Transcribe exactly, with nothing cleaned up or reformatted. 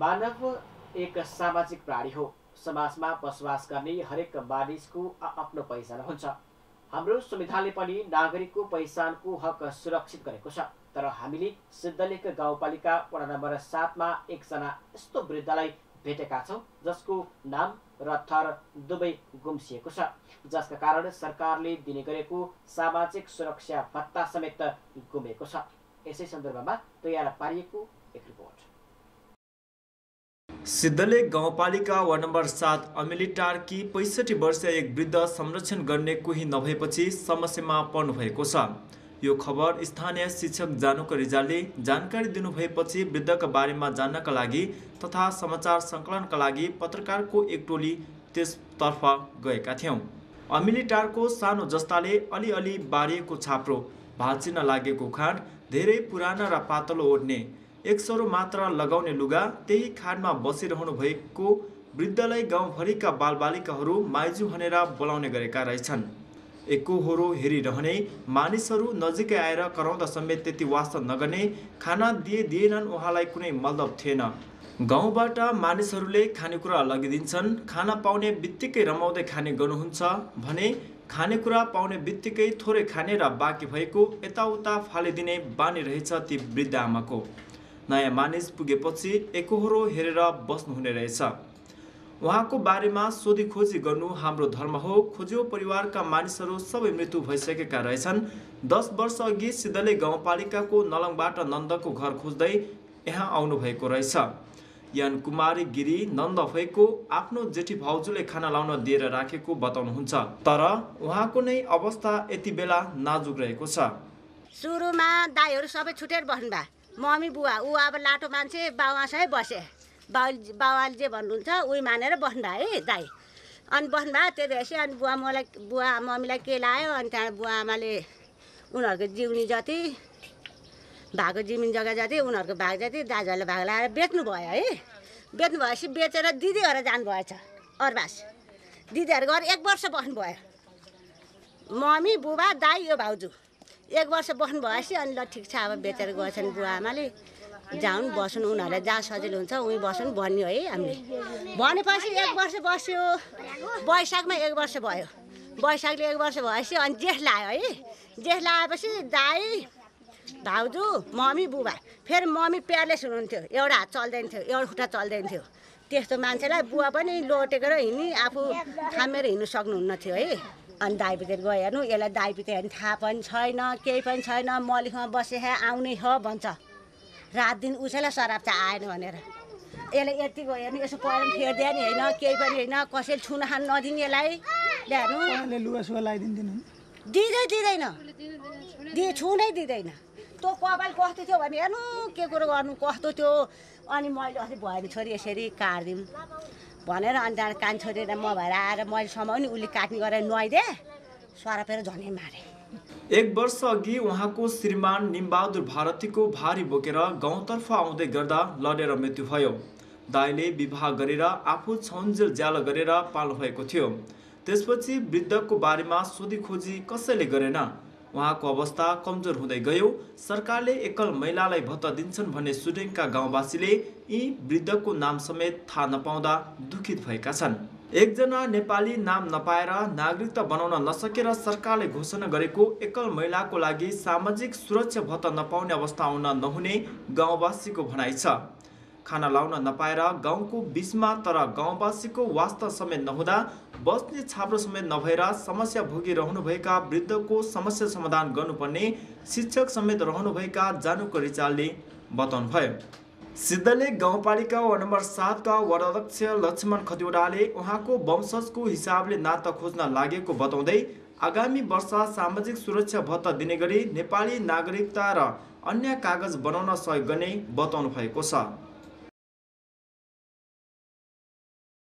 मानव एक सामाजिक प्राणी हो। समाजमा बसोबास गर्ने हरेक मानिसको आफ्नो पहिचान हुन्छ। हाम्रो संविधानले पनि नागरिकको पहिचानको हक सुरक्षित गरेको छ। तर हामीले सिद्धलेख गाउँपालिका वडा नम्बर सातमा एकजना यस्तो वृद्धलाई भेटेका छौँ जसको नाम र थर दुवै गुम्सिएको छ, जसका कारण सरकारले दिने गरेको सामाजिक सुरक्षा भत्ता समेत गुमेको छ। यसै सन्दर्भमा तयार पारिएको एक रिपोर्ट। सिद्धलेख गाउँपालिका वार्ड नम्बर सात अमेलिटारकी पैँसठी वर्षीय एक वृद्ध संरक्षण गर्ने कोही नभएपछि समस्यामा पर्नु भएको छ। यो खबर स्थानीय शिक्षक जानुका रिजालले जानकारी दिनुभएपछि वृद्धका बारेमा जान्नका लागि तथा समाचार सङ्कलनका लागि पत्रकारको एक टोली त्यसतर्फ गएका थियौँ। अमेलिटारको सानो जस्ताले अलिअलि बारिएको छाप्रो, भाँचिन लागेको खाट, धेरै पुराना र पातलो ओढ्ने, एक सरो मात्र लगाउने लुगा, त्यही खाटमा बसिरहनु भएको वृद्धलाई गाउँभरिका बालबालिकाहरू माइजू भनेर बोलाउने गरेका रहेछन्। एकहोरो हेरिरहने मानिसहरू नजिकै आएर कराउँदा समेत त्यति वास्ता नगर्ने, खाना दिए दिएनन् उहाँलाई कुनै मतलब थिएन। गाउँबाट मानिसहरूले खानेकुरा लगिदिन्छन्, खाना पाउने बित्तिकै रमाउँदै खाने गर्नुहुन्छ भने खानेकुरा पाउने बित्तिकै थोरै खाने र बाँकी भएको यताउता फालिदिने बानी रहेछ ती वृद्ध आमाको। नयाँ मानिस पुगेपछि एकहोरो हेरेर बस्नुहुने रहेछ। उहाँको बारेमा सोधी खोजी गर्नु हाम्रो धर्म हो। खोज्यो परिवारका मानिसहरू सबै मृत्यु भइसकेका रहेछन्। दस वर्ष अघि सिद्धलेख गाउँपालिकाको नलङबाट नन्दको घर खोज्दै यहाँ आउनुभएको रहेछ। यान कुमारी गिरी नन्द भएको आफ्नो जेठी भाउजूले खाना लाउन दिएर राखेको बताउनुहुन्छ। तर उहाँको नै अवस्था यति बेला नाजुक रहेको छ। सुरुमा दाईहरू सबै छुटेर बस्नुभयो। मम्मी बुवा ऊ अब लाटो मान्छे बाउआसँगै बसे। बाउ बाउले जे भन्नुहुन्छ उही मानेर बस्नुभयो है दाई। अनि बस्नुभयो त्यो भएपछि अनि बुवा मलाई बुवा मम्मीलाई के लायो। अनि त्यहाँबाट बुवा आमाले उनीहरूको जिउनी जति भएको जमिन जग्गा जति उनीहरूको भाग जति दाजुहरूले भाग लगाएर बेच्नु भयो है। बेच्नु भएपछि बेचेर दिदीहरू जानुभएछ अरबास। दिदीहरू गएर एक वर्ष बस्नुभयो। मम्मी बुबा दाई यो भाउजू एक वर्ष बस्नु भएपछि अनि ल ठिक छ अब बेचेर गएछन् बुवा आमाले, जाउन् बस्नु उनीहरूलाई जहाँ सजिलो हुन्छ उहीँ बस्नु भन्यो है हामीले। भनेपछि एक वर्ष बस्यो। वैशाखमा एक वर्ष भयो। वैशाखले एक वर्ष भएपछि अनि जेठ लाग्यो है। जेठ लगाएपछि दाई भाउजू मम्मी बुबा फेरि मम्मी प्यारलेस हुनुहुन्थ्यो। एउटा हात चल्दैन थियो, एउटा खुट्टा चल्दैन थियो। त्यस्तो मान्छेलाई बुवा पनि लोटेको र हिँड्ने आफू थामेर हिँड्नु सक्नुहुन्न थियो है। अनि दाइपितेर गयो हेर्नु, यसलाई दाइपिते हेर्नु थाहा पनि छैन, केही पनि छैन। मलिखमा बसे आउने हो भन्छ। रात दिन उसैलाई शराब चाहिँ आएन भनेर यसले यति गयो हेर्नु, यसो पहिरो फेर्दियो नि होइन, केही पनि होइन। कसैले छुन खानु नदिने यसलाई ल्याउनु लुगासुगा लगाइदिँदैन, दिँदै दिँदैन, दि छुनै दिँदैन। तँ कपाल कस्तो थियो भने हेर्नु के कुरो गर्नु कस्तो थियो। अनि मैले अस्ति भयो नि छोरी यसरी काटिदिउँ भनेर अनि त्यहाँबाट कान छोडेर म भएर आएर मैले समाउने उसले काट्ने गरेर नुहाइदिएँ। सरापेर झनै मारे। एक वर्ष अघि उहाँको श्रीमान निमबहादुर भारतीको भारी बोकेर गाउँतर्फ आउँदै गर्दा लडेर मृत्यु भयो। दाइले विवाह गरेर आफू छन्जेल ज्यालो गरेर पाल्नु भएको थियो। त्यसपछि वृद्धको बारेमा सोधी खोजी कसैले गरेन। उहाँको अवस्था कमजोर हुँदै गयो। सरकारले एकल महिलालाई भत्ता दिन्छन् भन्ने सुडेङका गाउँवासीले यी वृद्धको नाम समेत थाहा नपाउँदा दुखित भएका छन्। एकजना नेपाली नाम नपाएर नागरिकता बनाउन नसकेर सरकारले घोषणा गरेको एकल महिलाको लागि सामाजिक सुरक्षा भत्ता नपाउने अवस्था आउन नहुने गाउँवासीको भनाइ छ। खाना लाउन नपाएर गाउँको बिचमा तर गाउँवासीको वास्ता समेत नहुँदा बस्ने छाप्रो समेत नभएर समस्या भोगिरहनुभएका वृद्धको समस्या समाधान गर्नुपर्ने शिक्षक समेत रहनुभएका जानुको रिचालले बताउनुभयो। सिद्धलेख गाउँपालिका वार्ड नम्बर सातका वार्ड अध्यक्ष लक्ष्मण खतिवडाले उहाँको वंशजको हिसाबले नाता खोज्न लागेको बताउँदै आगामी वर्ष सामाजिक सुरक्षा भत्ता दिने गरी नेपाली नागरिकता र अन्य कागज बनाउन सहयोग गर्ने बताउनु भएको छ।